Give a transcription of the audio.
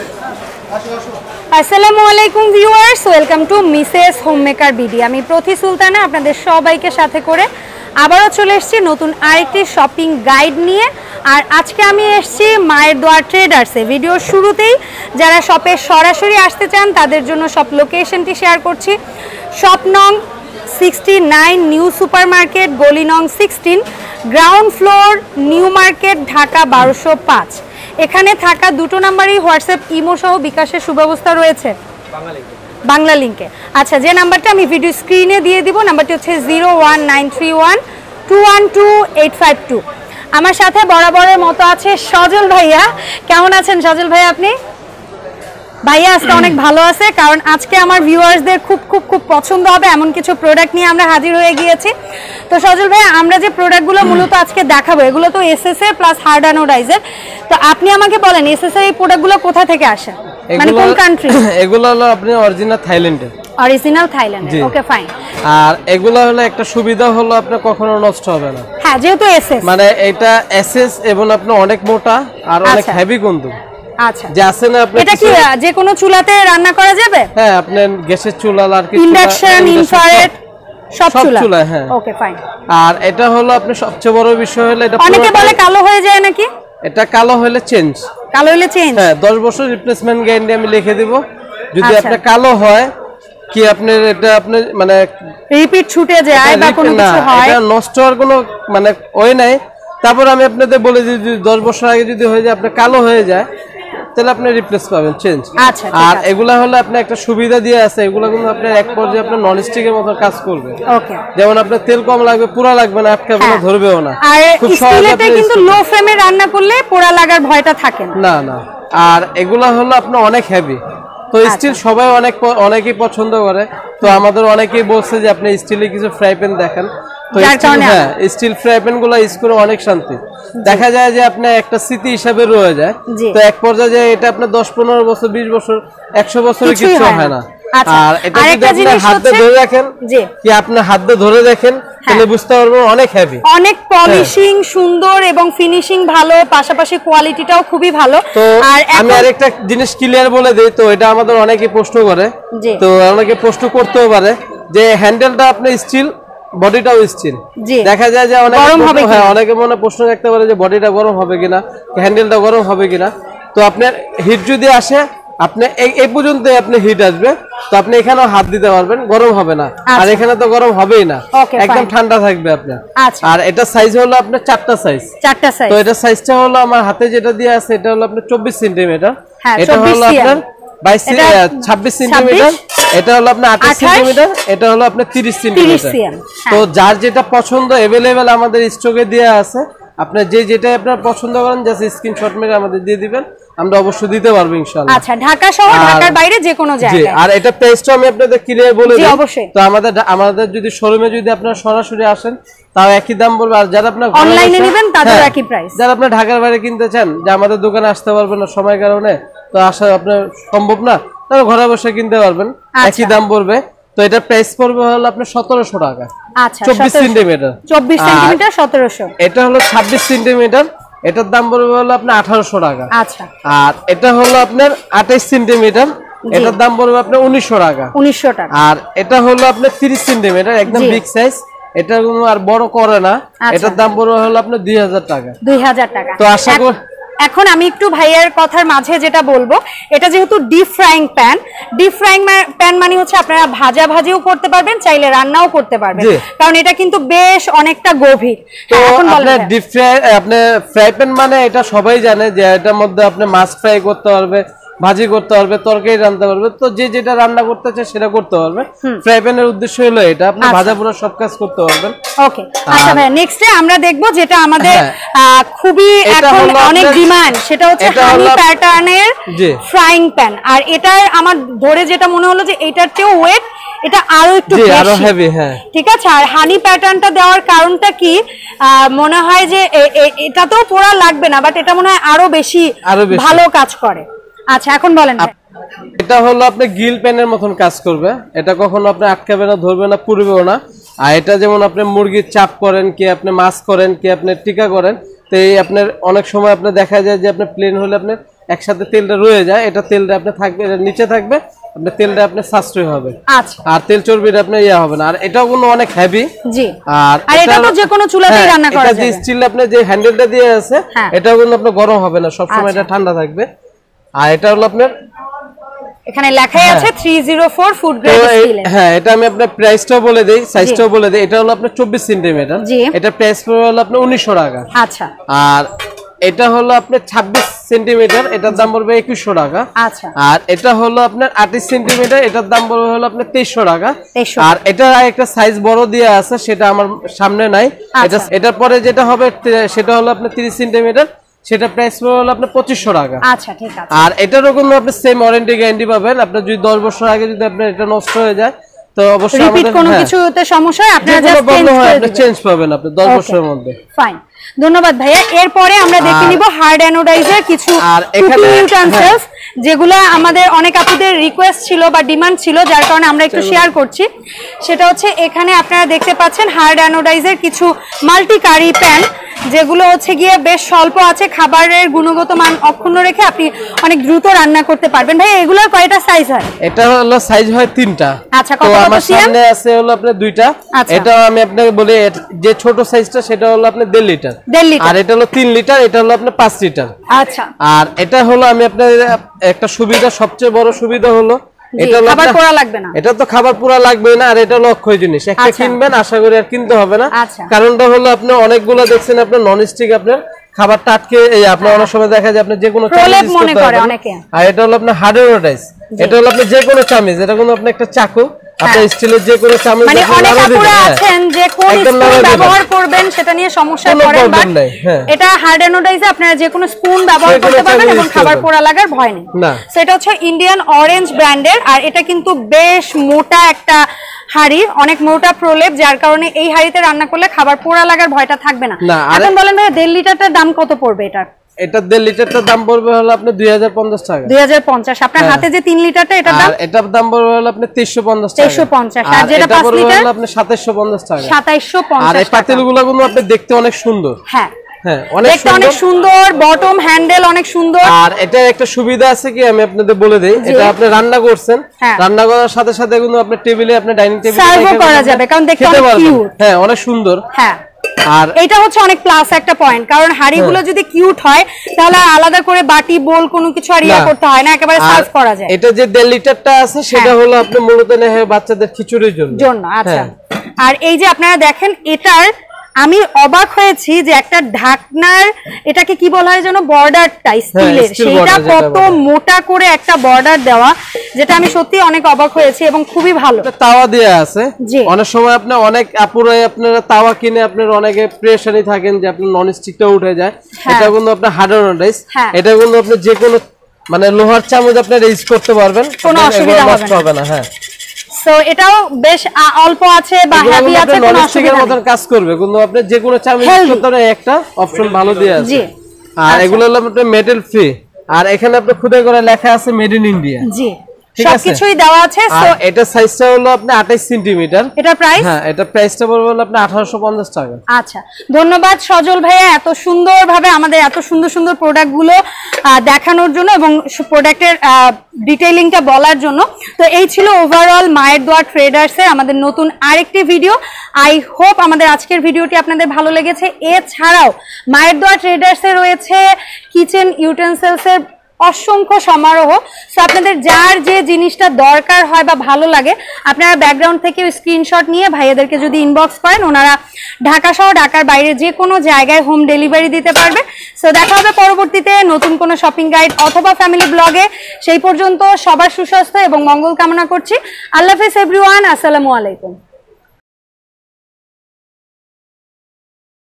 আসসালামু আলাইকুম viewers, welcome to Mrs homemaker BD. আমি প্রতি সুলতানা আপনাদের সবাইকে সাথে করে আবারও চলে এসেছি নতুন আরেকটি শপিং গাইড নিয়ে। আর আজকে আমি এসেছি মায়ের দোয়া ট্রেডার্সে। ভিডিওর শুরুতেই যারা শপে সরাসরি আসতে চান তাদের জন্য শপ লোকেশনটি শেয়ার করছি। শপ নং 69, নিউ সুপার মার্কেট, গলি নং 16, ground floor, new market, Dhaka 1205। এখানে থাকা দুটো নাম্বারই হোয়াটসঅ্যাপ, ইমো সহ বিকাশের সুব্যবস্থা রয়েছে বাংলা লিঙ্কে। আচ্ছা, যে নাম্বারটা আমি ভিডিও স্ক্রিনে দিয়ে দিব, নাম্বারটি হচ্ছে 01931212852। আমার সাথে বরাবরের মতো আছে সজল ভাইয়া। কেমন আছেন সজল ভাইয়া আপনি? ভাইয়া আজকে অনেক ভালো আছে, কারণ আজকে আমার ভিউয়ার্সদের খুব খুব খুব পছন্দ হবে এমন কিছু প্রোডাক্ট নিয়ে আমরা হাজির হয়ে গিয়েছি। তো সজল ভাইয়া, আমরা যে প্রোডাক্টগুলো মূলত আজকে দেখাবো এগুলো তো এসএসএর প্লাস হার্ড অ্যানোডাইজের। তো আপনি আমাকে বলেন এসএসএর এই প্রোডাক্টগুলো কোথা থেকে আসে, মানে কোন কান্ট্রি? এগুলো হলো আপনি অরিজিনাল থাইল্যান্ডের। অরিজিনাল থাইল্যান্ডের, ওকে ফাইন। আর এগুলো হলো একটা সুবিধা হলো আপনি কখনো নষ্ট হবে না। হ্যাঁ, যেহেতু এসএস, মানে এটা এসএস এবং আপনি অনেক মোটা আর অনেক হেভি কিন্তু। আচ্ছা, যে আছে না আপনি, এটা কি যে কোনো চুলাতে রান্না করা যাবে? হ্যাঁ, আপনি গ্যাসের চুলা আর কি ইন্ডাকশন, ইনফ্রারেড সব চুলা, হ্যাঁ, ওকে ফাইন। আর এটা হলো আপনি সবচেয়ে বড় বিষয় হলো এটা অনেকে বলে কালো হয়ে যায় নাকি? এটা কালো হলে চেঞ্জ, কালো হলে চেঞ্জ, হ্যাঁ, 10 বছর রিপ্লেসমেন্ট গ্যারান্টি আমি লিখে দিব। যদি আপনি কালো হয় কি আপনার এটা আপনি মানে রিপিট ছুটে যায় বা কোনো কিছু হয়, এটা নষ্ট হওয়ার কোনো মানে ওই নাই। তারপর আমি আপনাদের বলে দিই, যদি 10 বছর আগে যদি হয়ে যায় আপনার কালো হয়ে যায় তাহলে আপনি রিপ্লেস পাবেন, চেঞ্জ। আচ্ছা, আর এগুলা হলো আপনি একটা সুবিধা দিয়ে আছে, এগুলা কিন্তু আপনার এক পর্যায়ে আপনার নন স্টিকের মতো কাজ করবে। ওকে, যেমন আপনার তেল কম লাগবে, পোড়া লাগবে না, আটকাবে না, ধরবেও না। আর স্টিলেতে কিন্তু লো ফ্লেমে রান্না করলে পোড়া লাগার ভয়টা থাকে না। না, আর এগুলা হলো আপনার অনেক হেভি। তো স্টিল সবাই অনেকেই পছন্দ করে। তো আমাদের অনেকেই বলছে যে আপনি স্টিলে কিছু ফ্রাই প্যান দেখেন। তো হ্যাঁ, স্টিল ফ্রাই প্যান গুলো ইউজ করে অনেক শান্তি। দেখা যায় যে আপনি একটা স্মৃতি হিসাবে রয়ে যায়। তো এক পর্যায়ে এটা আপনার 10-15 বছর, 20 বছর, 100 বছরের কিছু হয় না। আর এটা যদি আপনি হাতে ধরে রাখেন, কি আপনি হাতে ধরে দেখেন, তাহলে বুঝতে পারবেন অনেক হেভি, অনেক পলিশিং সুন্দর এবং ফিনিশিং ভালো, পাশাপাশি কোয়ালিটিটাও খুবই ভালো। আর আমি আরেকটা জিনিস ক্লিয়ার বলে দেই, তো এটা আমাদের অনেকেই প্রশ্ন করে, তো অনেকে প্রশ্ন করতেও পারে যে হ্যান্ডেলটা আপনি স্টিল, বডিটাও স্টিল। দেখা যায় যে অনেকে মনে প্রশ্ন রাখতে পারে যে বডিটা গরম হবে কিনা, হ্যান্ডেলটা গরম হবে কিনা। তো আপনার হিট যদি আসে, আপনি এই পর্যন্ত আপনি হিট আসবে, তো আপনি এখানেও হাত দিতে পারবেন, গরম হবে না। আর এখানে তো গরম হবেই না, একদম ঠান্ডা থাকবে আপনার। আর এটা সাইজ হলো আপনার 4টা সাইজ। তো এটা সাইজটা হলো আমার হাতে যেটা দিয়ে আছে, এটা হলো আপনার 24 সেন্টিমিটার, এটা হলো আপনার 26 সেন্টিমিটার, এটা হলো আপনার 28 সেন্টিমিটার, এটা হলো আপনার 30 সেন্টিমিটার। তো যার যেটা পছন্দ अवेलेबल আমাদের স্টকে দেয়া আছে। আপনার যেটা আপনার পছন্দ করেন জাস্ট স্ক্রিনশট মেরে আমাদের দিয়ে দিবেন, আমরা অবশ্যই দিতে পারবো ইনশাআল্লাহ। আচ্ছা, ঢাকা সহ ঢাকার বাইরে যে কোনো জায়গায়। আর এটা প্রাইসটা আমি আপনাদের ক্লিয়ার বলে দিই। তো আমাদের যদি শোরুমে যদি আপনারা সরাসরি আসেন তাও একই দাম বলবো। আর যারা আপনারা অনলাইনে নেবেন তাদের একই প্রাইস। যারা আপনারা ঢাকার বাইরে কিনতে চান, যে আমাদের দোকানে আসতে পারবেন না সময়ের কারণে, তো আসা আপনার সম্ভব না, তারা ঘরে বসে কিনতে পারবেন, একই দাম পড়বে। তো এটা প্রাইস পড়বে হলো আপনার 1700 টাকা। আচ্ছা, 24 সেন্টিমিটার, 1700। এটা হলো 26 সেন্টিমিটার, এটার দাম পড়বে হলো আপনার 1800 টাকা। আচ্ছা, আর এটা হলো আপনার 28 সেন্টিমিটার, এটার দাম পড়বে আপনার 1900 টাকা। আর এটা হলো আপনার 30 সেন্টিমিটার, একদম বিগ সাইজ, এটা কোনো আর বড় করে না, এটার দাম পড়বে হলো আপনার 2000 টাকা। 2000 টাকা। তো আশা করি এখন আমি একটু ভাইয়ের কথার মাঝে যেটা বলবো, এটা যেহেতু ডিপ ফ্রাইং প্যান মানে হচ্ছে আপনারা ভাজিও করতে পারবেন, চাইলে রান্নাও করতে পারবেন, কারণ এটা কিন্তু বেশ অনেকটা গভীর। তো আপনার ডিপ ফ্রাই, আপনি ফ্রাই প্যান মানে এটা সবাই জানে যে এটার মধ্যে আপনি মাছ ফ্রাই করতে পারবে, ভাজি করতে পারবে, তরকারি রান্না পারবে। তো যেটা রান্না করতে চায় সেটা করতে পারবে। ফ্রাই প্যানের উদ্দেশ্য হলো এটা, আপনি ভাজা পোড়া সব কাজ করতে পারবেন। ওকে, আচ্ছা ভাই, নেক্সটে আমরা দেখব যেটা আমাদের খুবই এখন অনেক ডিমান্ড, সেটা হচ্ছে হানি প্যাটার্নের ফ্রাইং প্যান। আর এটা আমার ধরে যেটা মনে হলো যে এটার চেয়েও ওয়েট এটা আরো একটু হেভি। হ্যাঁ, ঠিক আছে। আর হানি প্যাটার্নটা দেওয়ার কারণটা কি, মনে হয় যে এটাতেও পোড়া লাগবে না, বাট এটা মনে হয় আরো বেশি ভালো কাজ করে। আচ্ছা, এখন বলেন। এটা হলো আপনি গিল প্যানের মতন কাজ করবে, এটা কখনো আপনি আটকাবে না, ধরবে না, পুড়বেও না। আর এটা যেমন আপনি মুরগির চাপ করেন, কি আপনি মাছ করেন, কি আপনি টিকা করেন, তো এই আপনার অনেক সময় আপনার দেখা যায় যে আপনি প্লেন হলে আপনার একসাথে তেলটা রয়ে যায়, এটা তেলটা আপনি থাকবে, এটা নিচে থাকবে, আপনার তেলটা আপনার সাশ্রয় হবে। আচ্ছা, আর তেল চর্বিটা আপনার ইয়া হবে না। আর এটাও কিন্তু অনেক হেভি। জি, আর এটা তো যে কোনো চুলাতেই রান্না করা যাবে। এটা স্টিল আপনি যে হ্যান্ডেলটা দিয়ে আছে, এটাও কিন্তু আপনার গরম হবে না, সব সময় এটা ঠান্ডা থাকবে। আর এটা হলো আপনার এখানে লেখাই আছে 304 ফুড গ্রেড স্টিল। হ্যাঁ, এটা আমি আপনার প্রাইসটাও বলে দেই, সাইজটাও বলে দেই। এটা হলো আপনার 24 সেন্টিমিটার, এটা প্রাইস হলো আপনার 1900 টাকা। আচ্ছা, আর এটা হলো আপনার 26 সেন্টিমিটার, এটার দাম পড়বে 2100 টাকা। আচ্ছা, আর এটা হলো আপনার 28 সেন্টিমিটার, এটার দাম পড়বে হলো আপনার 2300 টাকা। আর এটা একটা সাইজ বড় দিয়ে আছে, সেটা আমার সামনে নাই। এটার পরে যেটা হবে সেটা হলো আপনার 30 সেন্টিমিটার, সেটা প্রাইস হলো আপনার 2500 টাকা। আচ্ছা, ঠিক আছে। আর এটারও কিন্তু আপনি সেম ওয়ারেন্টি গ্যারান্টি পাবেন। আপনার যদি 10 বছর আগে যদি আপনার এটা নষ্ট হয়ে যায়, তো অবশ্যই আমাদের কোনো কিছুতে সমস্যা হয় আপনারা জাস্ট চেঞ্জ পাবেন আপনি 10 বছরের মধ্যে। ফাইন, ধন্যবাদ ভাইয়া। এরপরে আমরা দেখে নিব হার্ড অ্যানোডাইজের কিছু ইউটেনসিলস, যেগুলো আমাদের অনেক আপুদের রিকোয়েস্ট ছিল বা ডিমান্ড ছিল, যার কারণে আমরা একটু শেয়ার করছি। সেটা হচ্ছে এখানে আপনারা দেখতে পাচ্ছেন হার্ড অ্যানোডাইজের কিছু মাল্টি কারি প্যান, যেগুলো হচ্ছে গিয়ে বেশ স্বল্প আছে, খাবারের গুণগত মান অক্ষুণ্ণ রেখে আপনি অনেক দ্রুত রান্না করতে পারবেন। ভাই এগুলোর কয়টা সাইজ হয়? এটা হলো সাইজ হয় 3টা। আচ্ছা, কত কত সিএম? সামনে আছে হলো আপনার 2টা। এটা আমি আপনাকে বলি, যে ছোট সাইজটা সেটা হলো আপনার 1.5 লিটার, আর এটা হলো 3 লিটার, এটা হলো আপনার 5 লিটার। আচ্ছা, আর এটা হলো আমি আপনার একটা সুবিধা, সবচেয়ে বড় সুবিধা হলো এটা খাবার পোড়া লাগবে না। এটা তো খাবার পোড়া লাগবে না, আর এটা লক্ষ্য জিনিস, একটা কিনবেন আশা করি আর কিনতে হবে না। কারণটা হলো আপনি অনেকগুলো দেখছেন আপনার ননস্টিক, আপনার খাবারটা আটকে আপনার অনেক সময় দেখা যায় আপনি যে কোনো চামিজ মনে করে অনেকে। আর এটা হলো আপনার হার্ড অ্যানোডাইজ, এটা হলো আপনি যে কোনো চামিজ, এটা কোনো আপনি একটা চাকু, আপনার স্টিলের যে কোনো চামচ, মানে অনেক আপুরা আছেন যে কোন স্পুন ব্যবহার করবেন সেটা নিয়ে সমস্যায় পড়েন, বাট এটা হার্ড অ্যানোডাইজে আপনারা যে কোনো স্পুন ব্যবহার করতে পারবেন এবং খাবার পোড়া লাগার ভয় নেই। সেটা হচ্ছে ইন্ডিয়ান অরেঞ্জ ব্র্যান্ডের, আর এটা কিন্তু বেশ মোটা একটা হাড়ি, অনেক মোটা প্রলেপ, যার কারণে এই হাড়িতে রান্না করলে খাবার পোড়া লাগার ভয়টা থাকবে না। এখন বলেন ভাই 1.5 লিটারটার দাম কত পড়বে? এটা 1.5 লিটারটার দাম পড়বে হলো আপনার 2050 টাকা। 2050। আপনার হাতে যে 3 লিটারটা এটার দাম? এটার দাম পড়বে হলো আপনার 2350 টাকা। 2350। আর যেটা 5 লিটার হলো আপনার 2750 টাকা। 2750। আর এই পাতিলগুলো কিন্তু আপনি দেখতে অনেক সুন্দর। হ্যাঁ, দেখতে অনেক সুন্দর, বটম হ্যান্ডেল অনেক সুন্দর। আর এটা একটা সুবিধা আছে কি, আমি আপনাদের বলে দেই, এটা আপনি রান্না করছেন, রান্না করার সাথে সাথে কিন্তু আপনার টেবিলে, আপনার ডাইনিং টেবিলে সার্ভ করা যাবে, কারণ দেখতে অনেক কিউট। হ্যাঁ, অনেক সুন্দর। হ্যাঁ, আর এটা হচ্ছে অনেক প্লাস একটা পয়েন্ট, কারণ হাড়িগুলো যদি কিউট হয় তাহলে আলাদা করে বাটি বোল কোনো কিছু আর ইয়া করতে হয় না, একেবারে সার্ভ করা যায়। এটা যে 1.5 লিটারটা আছে সেটা হলো আপনি মূলত নেয় বাচ্চাদের খিচুড়ির জন্য। আচ্ছা, আর এই যে আপনারা দেখেন, এটার আমি অবাক হয়েছি যে একটা ঢাকনার, এটাকে কি বলা হয় যেন, বর্ডারটা স্টিলের, সেটা কত মোটা করে একটা বর্ডার দেওয়া, যেটা আমি সত্যি অনেক অবাক হয়েছি এবং খুবই ভালো। তাওয়া দেয়া আছে, অনেক সময় আপনি অনেক আপুরাই আপনারা তাওয়া কিনে আপনার অনেকে প্রেশানি থাকেন যে আপনার ননস্টিকটা উঠে যায়, এটা কিন্তু আপনার হার্ড অ্যানোডাইজ, এটা কিন্তু আপনি যে কোনো মানে লোহার চামচ আপনি ইউজ করতে পারবেন, কোনো অসুবিধা হবে না। হ্যাঁ, সো এটাও বেশ অল্প আছে বা হেভি আছে, কোনো অসুবিধা নেই, মতন কাজ করবে, কিন্তু আপনি যে কোনো চামচ করতে পারেন, একটা অপশন ভালো দিয়ে আছে। আর এগুলো হলো আপনার মেটাল ফ্রি, আর এখানে আপনার খুদাই করে লেখা আছে মেড ইন ইন্ডিয়া। জি, সবকিছুই দেওয়া আছে। সো এটা সাইজটা হলো আপনার 28 সেন্টিমিটার। এটা প্রাইস? হ্যাঁ, এটা প্রাইসটা পড়বে হলো আপনার 1850 টাকা। আচ্ছা, ধন্যবাদ সজল ভাইয়া এত সুন্দরভাবে আমাদের এত সুন্দর সুন্দর প্রোডাক্টগুলো দেখানোর জন্য এবং প্রোডাক্টের ডিটেইলিংটা বলার জন্য। তো এই ছিল ওভারঅল মায়ের দোয়া ট্রেডার্সের আমাদের নতুন আরেকটি ভিডিও। আই হোপ আমাদের আজকের ভিডিওটি আপনাদের ভালো লেগেছে। এছাড়াও মায়ের দোয়া ট্রেডার্সে রয়েছে কিচেন ইউটেন্সিলসের অসংখ্য সমারোহ। সো আপনাদের যার যে জিনিসটা দরকার হয় বা ভালো লাগে, আপনারা ব্যাকগ্রাউন্ড থেকে স্ক্রিনশট নিয়ে ভাইয়াদেরকে যদি ইনবক্স করেন, ওনারা ঢাকা সহ ঢাকার বাইরে যে কোনো জায়গায় হোম ডেলিভারি দিতে পারবে। সো দেখা হবে পরবর্তীতে নতুন কোনো শপিং গাইড অথবা ফ্যামিলি ব্লগে। সেই পর্যন্ত সবার সুস্বাস্থ্য এবং মঙ্গল কামনা করছি। আল্লাহ হাফেজ এভরিওয়ান, আসসালামু আলাইকুম।